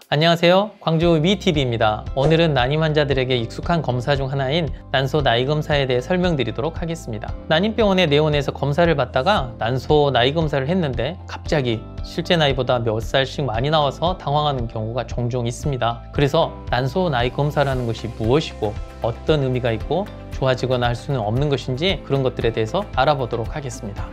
안녕하세요. 광주 위TV입니다. 오늘은 난임 환자들에게 익숙한 검사 중 하나인 난소 나이 검사에 대해 설명드리도록 하겠습니다. 난임병원에 내원해서 검사를 받다가 난소 나이 검사를 했는데 갑자기 실제 나이보다 몇 살씩 많이 나와서 당황하는 경우가 종종 있습니다. 그래서 난소 나이 검사라는 것이 무엇이고 어떤 의미가 있고 좋아지거나 할 수는 없는 것인지 그런 것들에 대해서 알아보도록 하겠습니다.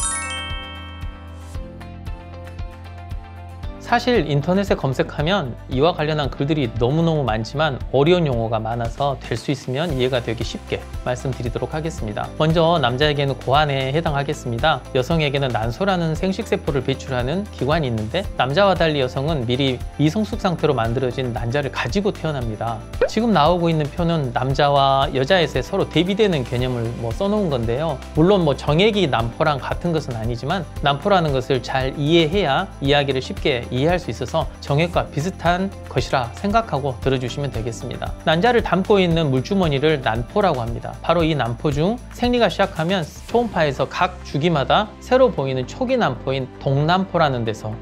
사실 인터넷에 검색하면 이와 관련한 글들이 너무너무 많지만 어려운 용어가 많아서 될 수 있으면 이해가 되기 쉽게 말씀드리도록 하겠습니다. 먼저 남자에게는 고환에 해당하겠습니다. 여성에게는 난소라는 생식세포를 배출하는 기관이 있는데 남자와 달리 여성은 미리 미성숙 상태로 만들어진 난자를 가지고 태어납니다. 지금 나오고 있는 표는 남자와 여자에서 서로 대비되는 개념을 써놓은 건데요. 물론 정액이 난포랑 같은 것은 아니지만 난포라는 것을 잘 이해해야 이야기를 쉽게 이해할 수 있어서 정액과 비슷한 것이라 생각하고 들어주시면 되겠습니다. 난자를 담고 있는 물주머니를 난포라고 합니다. 바로 이 난포 중 생리가 시작하면 초음파에서 각 주기마다 새로 보이는 초기 난포인 동난포라는 데서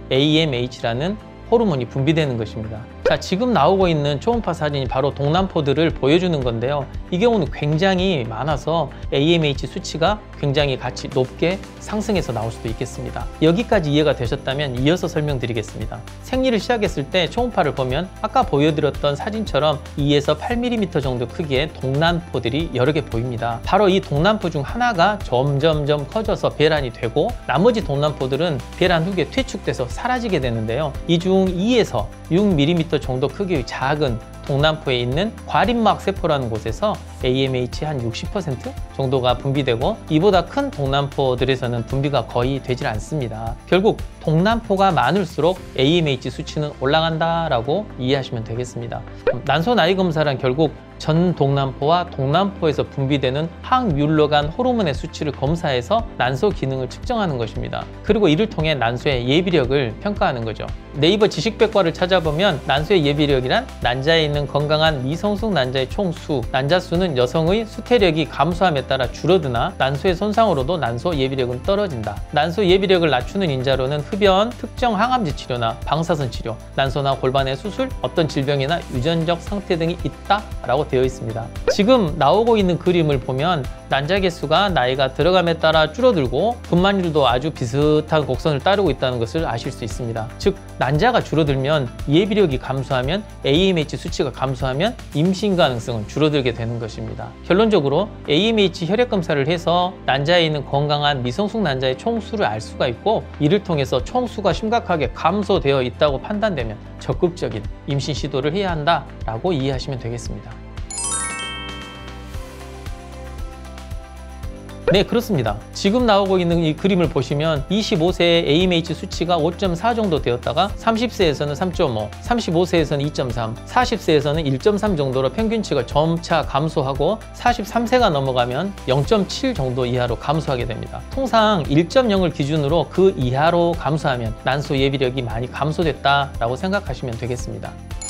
AMH라는 호르몬이 분비되는 것입니다. 자, 지금 나오고 있는 초음파 사진이 바로 동난포들을 보여주는 건데요. 이 경우는 굉장히 많아서 AMH 수치가 굉장히 같이 높게 상승해서 나올 수도 있겠습니다. 여기까지 이해가 되셨다면 이어서 설명드리겠습니다. 생리를 시작했을 때 초음파를 보면 아까 보여드렸던 사진처럼 2에서 8mm 정도 크기의 동난포들이 여러 개 보입니다. 바로 이 동난포 중 하나가 점점점 커져서 배란이 되고 나머지 동난포들은 배란 후에 퇴축돼서 사라지게 되는데요. 이 중 2에서 6mm 정도 크기의 작은 동난포에 있는 과립막 세포라는 곳에서 AMH 한 60% 정도가 분비되고 이보다 큰 동난포들에서는 분비가 거의 되질 않습니다. 결국 동난포가 많을수록 AMH 수치는 올라간다라고 이해하시면 되겠습니다. 난소 나이 검사란 결국 전 동난포와 동난포에서 분비되는 항뮬러간 호르몬의 수치를 검사해서 난소 기능을 측정하는 것입니다. 그리고 이를 통해 난소의 예비력을 평가하는 거죠. 네이버 지식백과를 찾아보면 난소의 예비력이란 난자에 있는 건강한 미성숙 난자의 총수, 난자 수는 여성의 수태력이 감소함에 따라 줄어드나 난소의 손상으로도 난소 예비력은 떨어진다. 난소 예비력을 낮추는 인자로는 흡연, 특정 항암제 치료나 방사선 치료, 난소나 골반의 수술, 어떤 질병이나 유전적 상태 등이 있다라고 되어 있습니다. 지금 나오고 있는 그림을 보면 난자 개수가 나이가 들어감에 따라 줄어들고 분만율도 아주 비슷한 곡선을 따르고 있다는 것을 아실 수 있습니다. 즉 난자가 줄어들면 예비력이 감소하면 AMH 수치가 감소하면 임신 가능성은 줄어들게 되는 것입니다. 결론적으로 AMH 혈액 검사를 해서 난자에 있는 건강한 미성숙 난자의 총수를 알 수가 있고 이를 통해서 총수가 심각하게 감소되어 있다고 판단되면 적극적인 임신 시도를 해야 한다라고 이해하시면 되겠습니다. 네, 그렇습니다. 지금 나오고 있는 이 그림을 보시면 25세의 AMH 수치가 5.4 정도 되었다가 30세에서는 3.5, 35세에서는 2.3, 40세에서는 1.3 정도로 평균치가 점차 감소하고 43세가 넘어가면 0.7 정도 이하로 감소하게 됩니다. 통상 1.0을 기준으로 그 이하로 감소하면 난소 예비력이 많이 감소됐다라고 생각하시면 되겠습니다.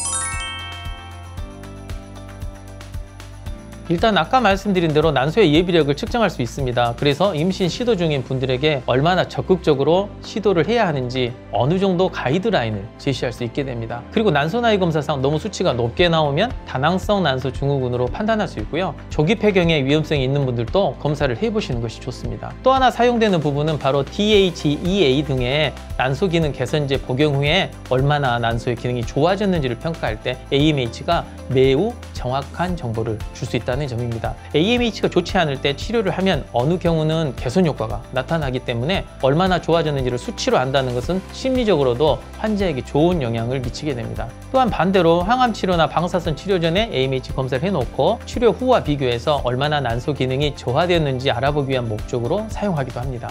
일단 아까 말씀드린 대로 난소의 예비력을 측정할 수 있습니다. 그래서 임신 시도 중인 분들에게 얼마나 적극적으로 시도를 해야 하는지 어느 정도 가이드라인을 제시할 수 있게 됩니다. 그리고 난소 나이 검사상 너무 수치가 높게 나오면 다낭성 난소 증후군으로 판단할 수 있고요. 조기 폐경의 위험성이 있는 분들도 검사를 해보시는 것이 좋습니다. 또 하나 사용되는 부분은 바로 DHEA 등의 난소 기능 개선제 복용 후에 얼마나 난소의 기능이 좋아졌는지를 평가할 때 AMH가 매우 정확한 정보를 줄 수 있다는 점입니다. AMH가 좋지 않을 때 치료를 하면 어느 경우는 개선 효과가 나타나기 때문에 얼마나 좋아졌는지를 수치로 안다는 것은 심리적으로도 환자에게 좋은 영향을 미치게 됩니다. 또한 반대로 항암 치료나 방사선 치료 전에 AMH 검사를 해놓고 치료 후와 비교해서 얼마나 난소 기능이 저하되었는지 알아보기 위한 목적으로 사용하기도 합니다.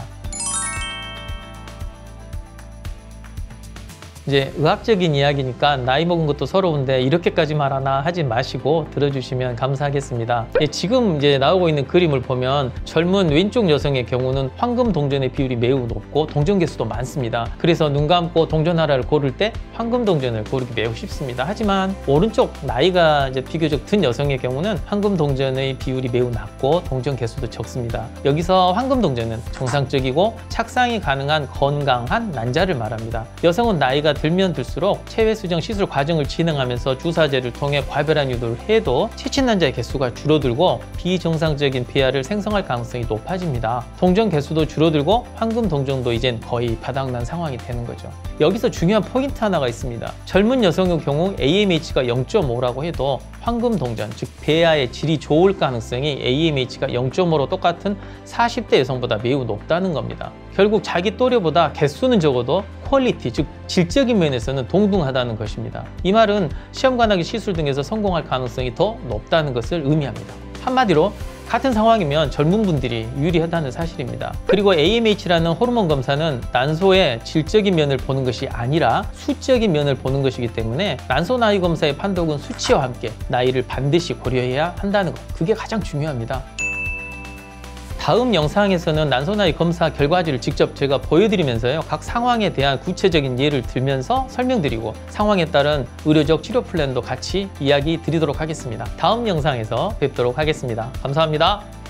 이제 의학적인 이야기니까 나이 먹은 것도 서러운데 이렇게까지 말하나 하지 마시고 들어주시면 감사하겠습니다. 지금 이제 나오고 있는 그림을 보면 젊은 왼쪽 여성의 경우는 황금 동전의 비율이 매우 높고 동전 개수도 많습니다. 그래서 눈 감고 동전하나를 고를 때 황금 동전을 고르기 매우 쉽습니다. 하지만 오른쪽 나이가 이제 비교적 든 여성의 경우는 황금 동전의 비율이 매우 낮고 동전 개수도 적습니다. 여기서 황금 동전은 정상적이고 착상이 가능한 건강한 난자를 말합니다. 여성은 나이가 나이가 들면 들수록 체외 수정 시술 과정을 진행하면서 주사제를 통해 과별한 유도를 해도 체친난자의 개수가 줄어들고 비정상적인 비하를 생성할 가능성이 높아집니다. 동정 개수도 줄어들고 황금 동정도 이젠 거의 바닥난 상황이 되는 거죠. 여기서 중요한 포인트 하나가 있습니다. 젊은 여성의 경우 AMH가 0.5라고 해도 황금 동전, 즉 배아의 질이 좋을 가능성이 AMH가 0.5로 똑같은 40대 여성보다 매우 높다는 겁니다. 결국 자기 또래보다 개수는 적어도 퀄리티, 즉 질적인 면에서는 동등하다는 것입니다. 이 말은 시험관하기 시술 등에서 성공할 가능성이 더 높다는 것을 의미합니다. 한마디로 같은 상황이면 젊은 분들이 유리하다는 사실입니다. 그리고 AMH라는 호르몬 검사는 난소의 질적인 면을 보는 것이 아니라 수적인 면을 보는 것이기 때문에 난소 나이 검사의 판독은 수치와 함께 나이를 반드시 고려해야 한다는 것, 그게 가장 중요합니다. 다음 영상에서는 난소 나이 검사 결과지를 직접 제가 보여드리면서요, 각 상황에 대한 구체적인 예를 들면서 설명드리고 상황에 따른 의료적 치료 플랜도 같이 이야기 드리도록 하겠습니다. 다음 영상에서 뵙도록 하겠습니다. 감사합니다.